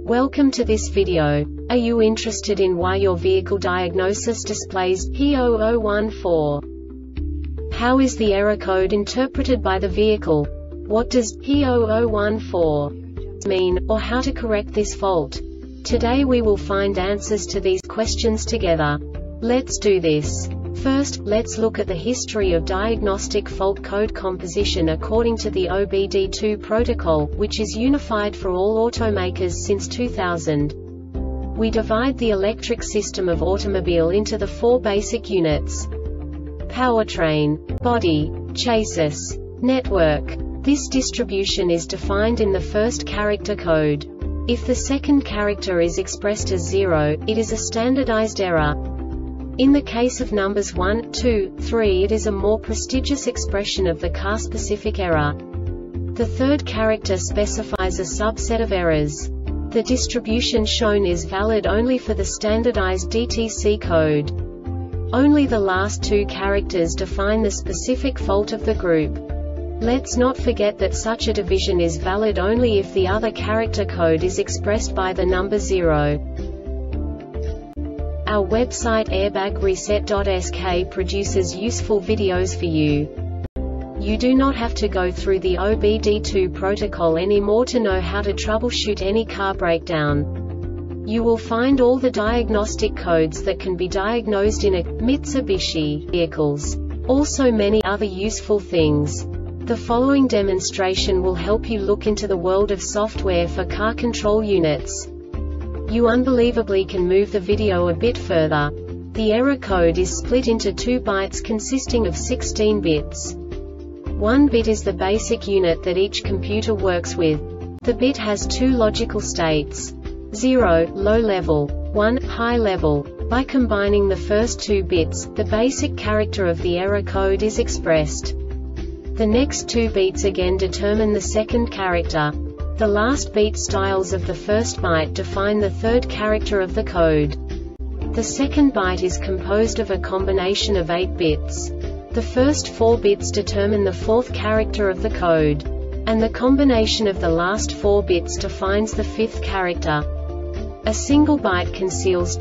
Welcome to this video. Are you interested in why your vehicle diagnosis displays P0014? How is the error code interpreted by the vehicle? What does P0014 mean, or how to correct this fault? Today we will find answers to these questions together. Let's do this. First, let's look at the history of diagnostic fault code composition according to the OBD2 protocol, which is unified for all automakers since 2000. We divide the electric system of automobile into the four basic units: powertrain, body, chassis, network. This distribution is defined in the first character code. If the second character is expressed as 0, it is a standardized error. In the case of numbers 1, 2, 3, it is a more prestigious expression of the car-specific error. The third character specifies a subset of errors. The distribution shown is valid only for the standardized DTC code. Only the last two characters define the specific fault of the group. Let's not forget that such a division is valid only if the other character code is expressed by the number 0. Our website airbagreset.sk produces useful videos for you. You do not have to go through the OBD2 protocol anymore to know how to troubleshoot any car breakdown. You will find all the diagnostic codes that can be diagnosed in a Mitsubishi vehicles. Also many other useful things. The following demonstration will help you look into the world of software for car control units. You unbelievably can move the video a bit further. The error code is split into 2 bytes consisting of 16 bits. 1 bit is the basic unit that each computer works with. The bit has 2 logical states: 0, low level, 1, high level. By combining the first 2 bits, the basic character of the error code is expressed. The next 2 beats again determine the second character. The last beat styles of the first byte define the third character of the code. The second byte is composed of a combination of 8 bits. The first 4 bits determine the fourth character of the code. And the combination of the last 4 bits defines the fifth character. A single byte conceals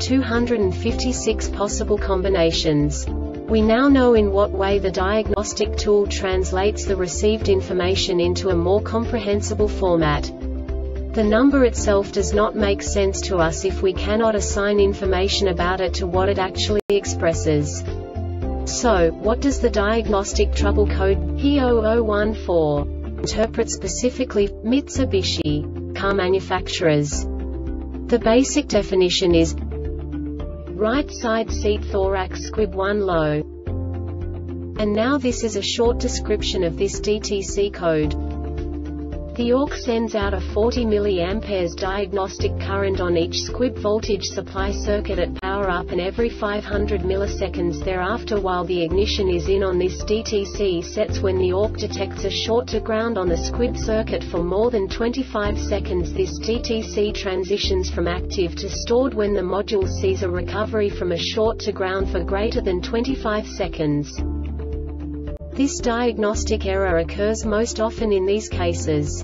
256 possible combinations. We now know in what way the diagnostic tool translates the received information into a more comprehensible format. The number itself does not make sense to us if we cannot assign information about it to what it actually expresses. So, what does the diagnostic trouble code P0014 interpret specifically for Mitsubishi car manufacturers? The basic definition is right side seat thorax squib 1 low. And now this is a short description of this DTC code. The AUX sends out a 40 mA diagnostic current on each squib voltage supply circuit at power up and every 500 milliseconds thereafter while the ignition is in on this DTC sets. When the AUX detects a short to ground on the squib circuit for more than 25 seconds, this DTC transitions from active to stored when the module sees a recovery from a short to ground for greater than 25 seconds. This diagnostic error occurs most often in these cases: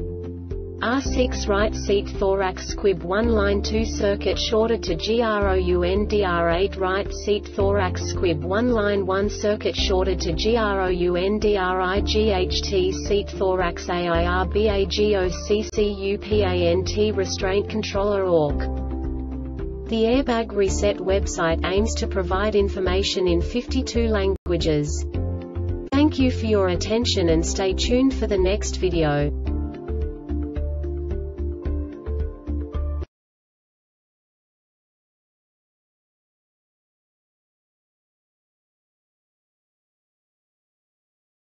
R6 right seat thorax squib 1 line 2 circuit shorted to GROUND, R8 right seat thorax squib 1 line 1 circuit shorted to GROUND, RIGHT seat thorax AIR BAGOCCUPANT restraint controller AUX. The Airbag Reset website aims to provide information in 52 languages. Thank you for your attention and stay tuned for the next video.